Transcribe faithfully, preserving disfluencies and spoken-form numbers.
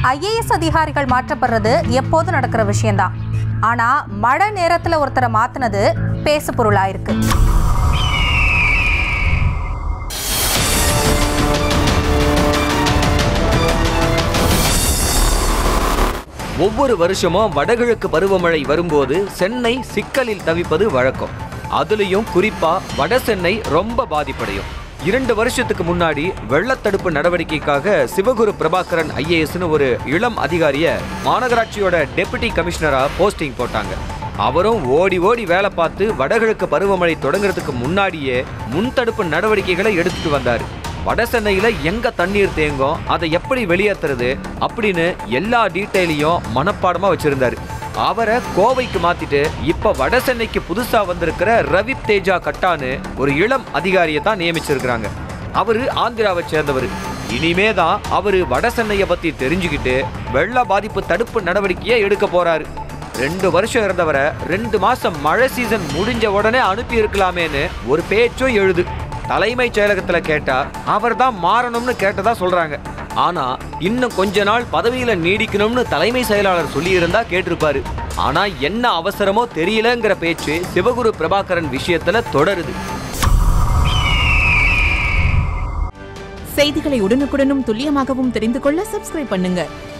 I A S அதிகாரிகள் மாற்றப்படுறது எப்போது நடக்கிற விஷயம்தான். ஆனா மழை நேரத்துல ஒருத்தரை மாத்தினது பேசு பொருளா இருக்கு. ஒவ்வொரு வருஷமும் வடகிழக்கு பருவமழை வரும்போது சென்னை சிக்கலில் தவிப்பது வழக்கம். அதுலயும் குறிப்பா வட சென்னை ரொம்ப பாதிப்படையும். இரண்டு வருஷத்துக்கு முன்னாடி வெள்ளத்தடுப்பு நடவடிக்கைக்காக சிவகுரு பிரபாகரன் ஐ ஏ எஸ்னு ஒரு இளம் அதிகாரிய மாநகராட்சியோட டெபுட்டி கமிஷனரா போஸ்டிங் போட்டாங்க. அவரும் ஓடி ஓடி வேலை பார்த்து வடகிழக்கு பருவமழை தொடங்குறதுக்கு முன்னாடியே முன்தடுப்பு நடவடிக்கைகளை எடுத்துட்டு வந்தாரு. வட சென்னையில எங்க தண்ணீர் தேங்கும், அதை எப்படி வெளியேற்றுறது அப்படின்னு எல்லா டீட்டெயிலையும் மனப்பாடமா வச்சிருந்தாரு. அவரை கோவைக்கு மாத்திட்டு இப்ப வட சென்னைக்கு புதுசா வந்திருக்கிற ரவி தேஜா கட்டான்னு ஒரு இளம் அதிகாரியை தான் நியமிச்சிருக்கிறாங்க. அவரு ஆந்திராவை சேர்ந்தவர். இனிமே தான் அவரு வட சென்னையை பத்தி தெரிஞ்சுக்கிட்டு வெள்ள பாதிப்பு தடுப்பு நடவடிக்கையை எடுக்க போறாரு. ரெண்டு வருஷம் இருந்தவரை ரெண்டு மாசம் மழை சீசன் முடிஞ்ச உடனே அனுப்பி இருக்கலாமேன்னு ஒரு பேச்சும் எழுது. தலைமை செயலகத்துல கேட்டா அவர் தான் மாறணும்னு கேட்டதா சொல்றாங்க. ஆனா இன்னும் கொஞ்ச நாள் பதவியில நீடிக்கணும்னு தலைமை செயலாளர் சொல்லி இருந்தா கேட்டிருப்பாரு. ஆனா என்ன அவசரமோ தெரியலங்கிற பேச்சு சிவகுரு பிரபாகரன் விஷயத்துல தொடருது. செய்திகளை உடனுக்குடனும் துல்லியமாகவும் தெரிந்து கொள்ள சப்ஸ்கிரைப் பண்ணுங்க.